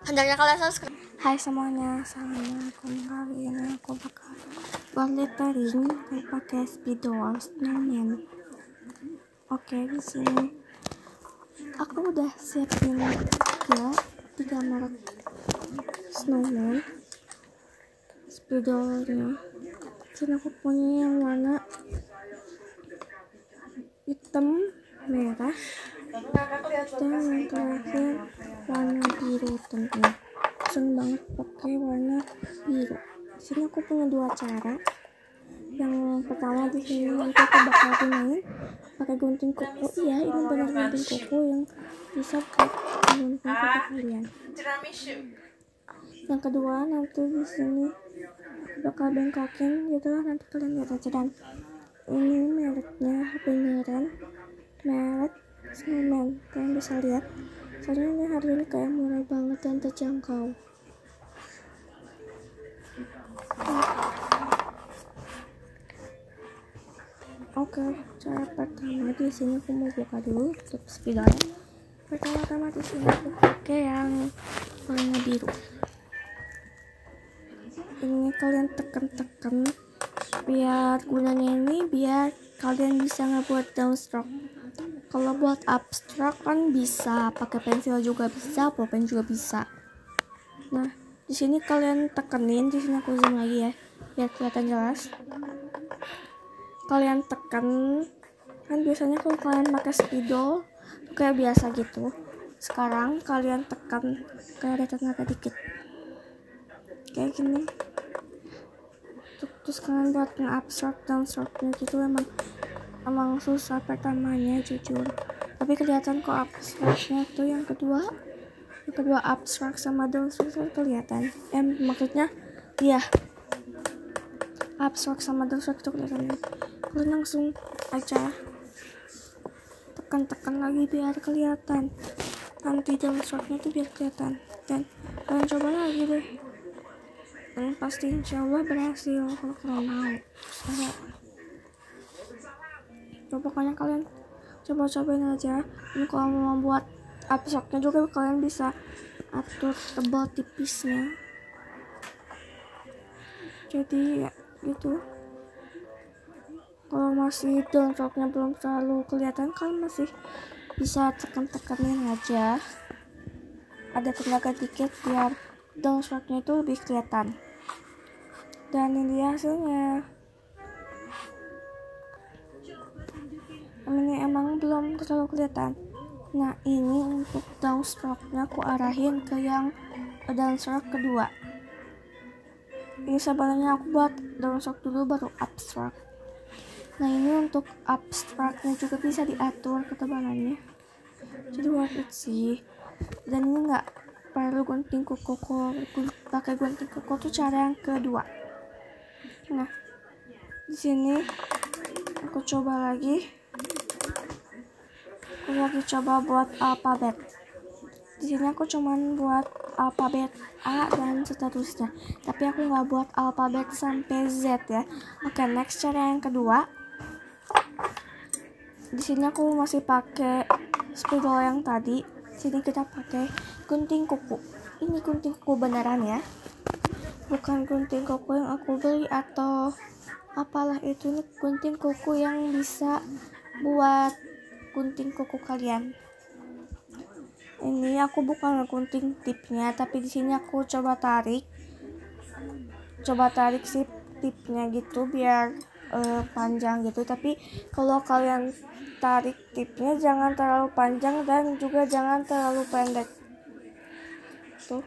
Hendaknya kalian subscribe. Hai semuanya, assalamualaikum. Kali ini aku bakal buat lettering pakai spidol snowman. Oke, di sini aku udah siapin tiga merek snowman spidolnya. Sini aku punya yang warna hitam, merah, dan yang terakhir warna biru tentunya. Seneng banget pakai warna biru. Di sini aku punya dua cara. Yang pertama di sini nanti aku bakal gunain pakai gunting kuku. Iya, ini benar gunting kuku yang bisa buat gunting kuku kalian. Yang kedua nanti di sini aku bakal bengkokin gitu lah, nanti kalian lihat aja. Dan ini mereknya beneran merek snowman, kalian bisa lihat. Soalnya ini harganya kayak murah banget dan terjangkau. Oke, cara pertama di sini aku mau buka dulu tutup spidolnya. Pertama-tama di sini aku pakai yang warna biru. Ini kalian tekan-tekan biar gunanya ini biar kalian bisa ngebuat downstroke. Kalau buat abstrak kan bisa pakai pensil juga bisa, pulpen juga bisa. Nah, di sini kalian tekenin, di sini aku zoom lagi ya, biar kelihatan jelas. Kalian tekan, kan biasanya kalau kalian pakai spidol kayak biasa gitu. Sekarang kalian tekan kayak ada tenaga dikit, kayak gini. Terus kalian buat nge-abstract downstroke-nya gitu emang susah pertamanya jujur, tapi kelihatan kok abstraknya tuh yang kedua abstrak sama downstroke kelihatan. Maksudnya iya, abstrak sama downstroke itu kelihatan. Kalian langsung aja tekan-tekan lagi biar kelihatan, nanti downstroke-nya tuh biar kelihatan. Dan kalian coba lagi deh, dan pasti insyaallah berhasil kalau kalian mau. Pokoknya kalian coba-cobain aja. Ini kalau mau membuat abstraknya juga kalian bisa atur tebal tipisnya, jadi ya gitu. Kalau masih downstroke-nya belum terlalu kelihatan, kalian masih bisa tekan-tekanin aja, ada tenaga dikit biar downstroke-nya itu lebih kelihatan. Dan ini dia hasilnya. Ini emang belum terlalu kelihatan. Nah, ini untuk downstroke-nya aku arahin ke yang downstroke kedua. Ini sebenarnya aku buat downstroke dulu baru abstrak. Nah, ini untuk abstraknya juga bisa diatur ketebalannya, jadi worth it sih. Dan ini nggak perlu gunting kuku, pakai gunting kuku tuh cara yang kedua. Nah, di sini aku coba lagi. Aku coba buat alfabet. Di sini aku cuman buat alfabet A dan seterusnya, tapi aku nggak buat alfabet sampai Z ya. Oke, next cara yang kedua. Di sini aku masih pakai spidol yang tadi. Sini kita pakai gunting kuku. Ini gunting kuku beneran ya, bukan gunting kuku yang aku beli atau apalah itu. Ini gunting kuku yang bisa buat gunting kuku kalian. Ini aku bukan gunting tipnya, tapi di sini aku coba tarik si tipnya gitu biar panjang gitu. Tapi kalau kalian tarik tipnya jangan terlalu panjang dan juga jangan terlalu pendek. Tuh.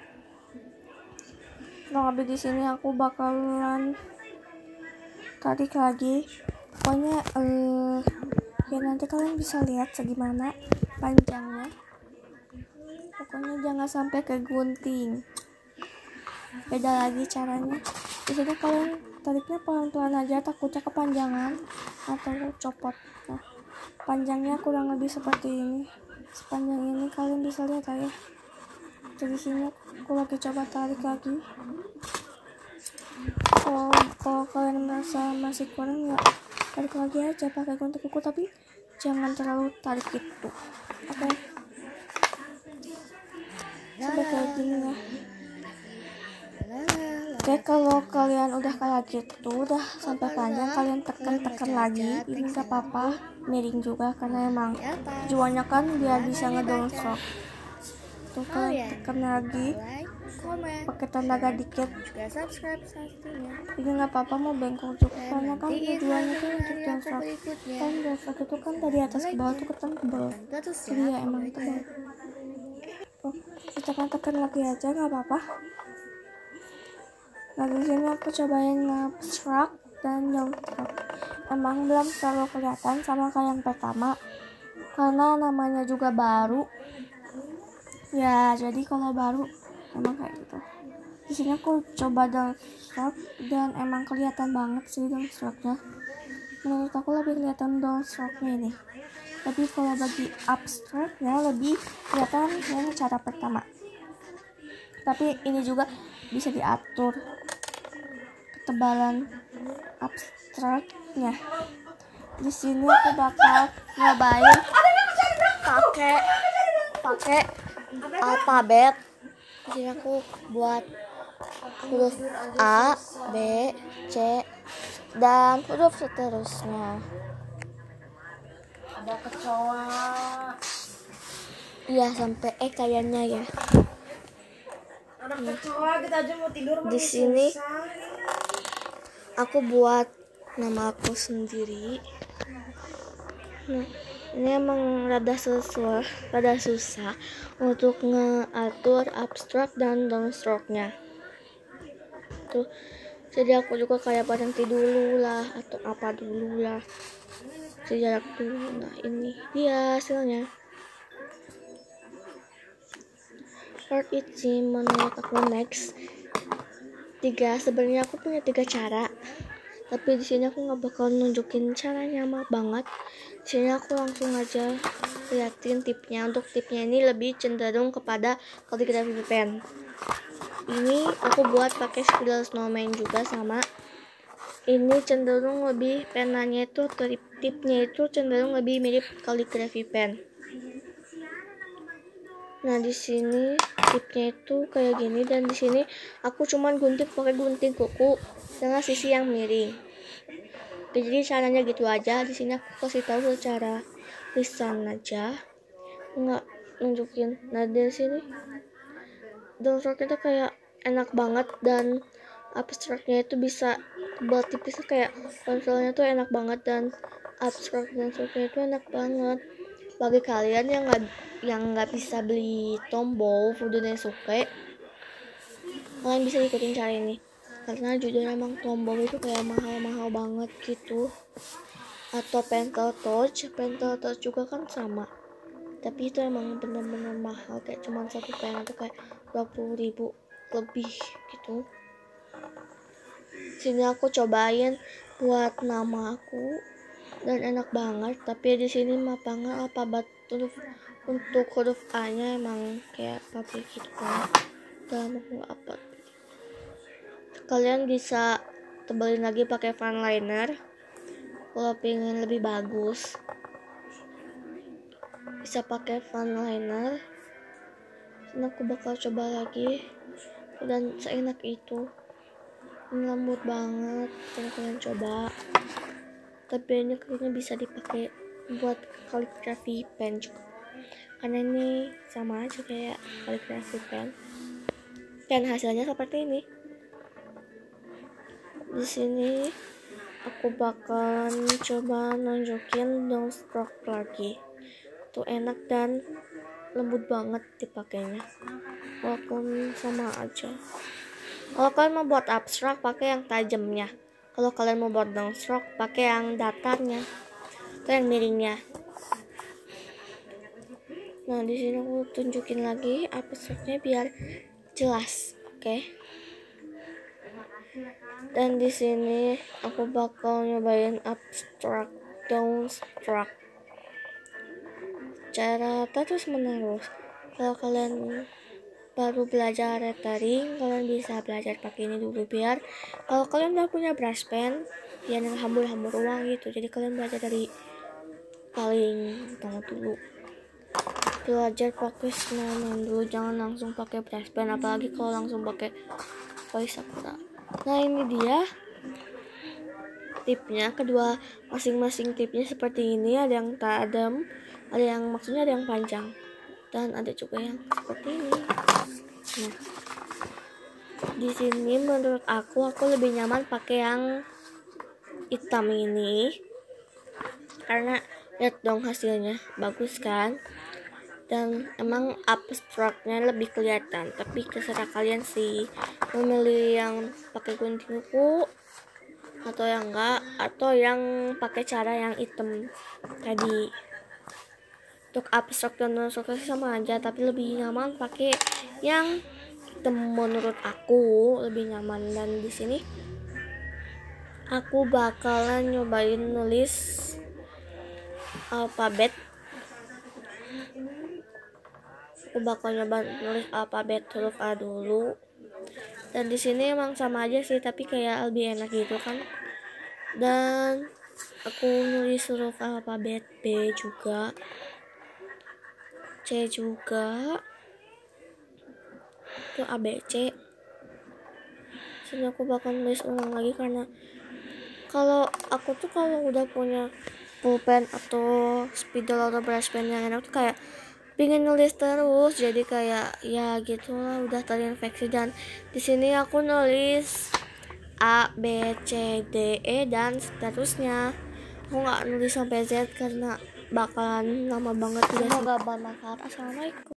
Nah, habis di sini aku bakalan tarik lagi. Pokoknya ya nanti kalian bisa lihat segimana panjangnya. Pokoknya jangan sampai ke gunting. Beda lagi caranya. Di sini kalian tariknya pelan-pelan aja, takutnya kepanjangan atau copot. Nah, panjangnya kurang lebih seperti ini. Sepanjang ini kalian bisa lihat ya. Jadi sini aku lagi coba tarik lagi. Kalau kalian merasa masih kurang ya tarik lagi aja pakai gunting kuku, tapi jangan terlalu tarik gitu. Oke. Sampai kayak gini ya. Oke, kalau kalian udah kayak gitu, udah sampai panjang, kalian tekan lagi. Ini gak apa-apa, miring juga karena emang tujuannya kan biar bisa ngedongkrok. Tuh kalian tekan lagi, pakai tenaga dikit. Ini nggak apa-apa mau bengkok juga karena kan tujuannya tuh untuk dongkrok. Kan dongkrok itu kan dari atas ke bawah tuh kan tebal. Jadi ya emang tebal. Oh, kita tekan lagi aja nggak apa-apa. Nah di sini aku cobain abstrak dan dongkrok. Emang belum terlalu kelihatan sama kayak yang pertama karena namanya juga baru. Ya jadi kalau baru emang kayak gitu. Di sini aku coba dongkrok dan emang kelihatan banget sih dongkroknya. Menurut aku lebih kelihatan dongkroknya ini. Tapi kalau bagi abstraknya lebih kelihatan yang cara pertama. Tapi ini juga bisa diatur ketebalan abstraknya. Di sini aku bakal nyobain pakai alfabet. Di sini aku buat huruf A, B, C, dan huruf seterusnya. Ada kecoa. Iya sampai kayaknya ya. Ada kecoa, kita aja mau tidur. Di sini aku buat nama aku sendiri. Nah, ini emang rada susah untuk ngatur abstrak dan dongkroknya. Tuh, jadi aku juga kayak berhenti dulu lah atau apa dulu lah. Sejarak dulu. Nah, ini dia hasilnya. Part itu menurut aku next. Sebenarnya aku punya 3 cara. Tapi di sini aku nggak bakal nunjukin caranya banget. Di sini aku langsung aja liatin tipnya. Untuk tipnya ini lebih cenderung kepada kaligrafi pen. Ini aku buat pakai spidol snowman juga sama. Ini cenderung lebih penanya itu tipnya itu cenderung lebih mirip kaligrafi pen. Nah di sini tipnya itu kayak gini dan di sini aku cuman pakai gunting kuku dengan sisi yang miring. Oke, jadi caranya gitu aja. Di sini aku kasih tahu secara lisan aja, nggak nunjukin. Nah di sini dongkroknya itu kayak enak banget dan abstraknya itu bisa tebal tipis kayak kontrolnya tuh enak banget dan abstrak dan dongkroknya itu enak banget. Bagi kalian yang nggak bisa beli tombol Fudo Nesuke, kalian bisa ikutin cara ini karena jujur emang tombol itu kayak mahal banget gitu. Atau pentel touch juga kan sama, tapi itu emang bener-bener mahal, kayak cuma satu pen itu kayak 20.000 lebih gitu. Sini aku cobain buat nama aku dan enak banget, tapi di sini mah banget alfabet untuk huruf A nya emang kayak pabrik gitu kan. Dan aku apa, kalian bisa tebelin lagi pakai fine liner kalau pengen lebih bagus, bisa pakai fine liner. Ini aku bakal coba lagi dan seenak itu, ini lembut banget kalau kalian coba. Tapi ini kayaknya bisa dipakai buat kaligrafi pen juga karena ini sama aja kayak kaligrafi pen dan hasilnya seperti ini. Di sini aku bakalan coba nunjukin dongkrok lagi. Tuh enak dan lembut banget dipakainya, walaupun sama aja. Kalau kalian mau buat abstrak pakai yang tajamnya, kalau kalian mau buat dongkrok pakai yang datarnya atau yang miringnya. Nah di sini aku tunjukin lagi abstraknya biar jelas, oke? Dan di sini aku bakal nyobain abstrak dongkrok cara terus menerus. Kalau kalian baru belajar lettering, kalian bisa belajar pakai ini dulu biar kalau kalian udah punya brush pen yang hambur-hambur uang gitu, jadi kalian belajar dari paling pertama dulu. belajar pakai snowman dulu, jangan langsung pakai brush pen, apalagi kalau langsung pakai koi sakura. Nah ini dia tipnya, kedua masing-masing tipnya seperti ini, ada yang tajam, ada yang maksudnya ada yang panjang, dan ada juga yang seperti ini. Nah di sini menurut aku lebih nyaman pakai yang hitam ini karena lihat dong hasilnya bagus kan, dan emang abstraknya lebih kelihatan. Tapi terserah kalian sih memilih yang pakai gunting kuku atau yang enggak, atau yang pakai cara yang hitam tadi. Untuk abstrak dan non-abstrak sama aja, tapi lebih nyaman pakai yang hitam menurut aku, lebih nyaman. Dan di sini aku bakalan nyobain nulis alfabet. Aku bakal nyoba nulis alfabet huruf A dulu. Dan di sini emang sama aja sih, tapi kayak lebih enak gitu kan. Dan aku nulis huruf alfabet B juga, C juga, itu A B C. Sini aku bakal nulis ulang lagi karena kalau aku tuh kalau udah punya pulpen atau spidol atau brush pen yang enak tuh kayak pingin nulis terus, jadi kayak ya gitulah udah terinfeksi. Dan di sini aku nulis A B C D E dan seterusnya. Aku nggak nulis sampai Z karena bakalan lama banget. Semoga bermanfaat. Assalamualaikum.